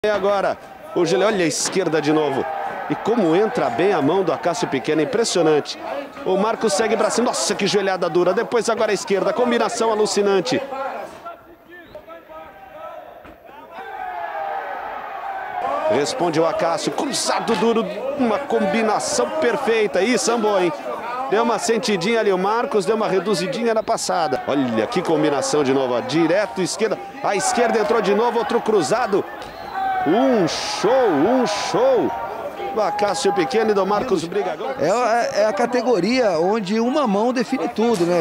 E agora, o Gilé, olha a esquerda de novo. E como entra bem a mão do Acácio Pequeno, impressionante. O Marcos segue pra cima, nossa, que joelhada dura. Depois agora a esquerda, combinação alucinante. Responde o Acácio, cruzado duro, uma combinação perfeita. Ih, sambou, hein? Deu uma sentidinha ali o Marcos, deu uma reduzidinha na passada. Olha que combinação de novo, ó. Direto esquerda. A esquerda entrou de novo, outro cruzado. Um show do Acácio Pequeno e do Marcos Brigagão. É a categoria onde uma mão define tudo, né?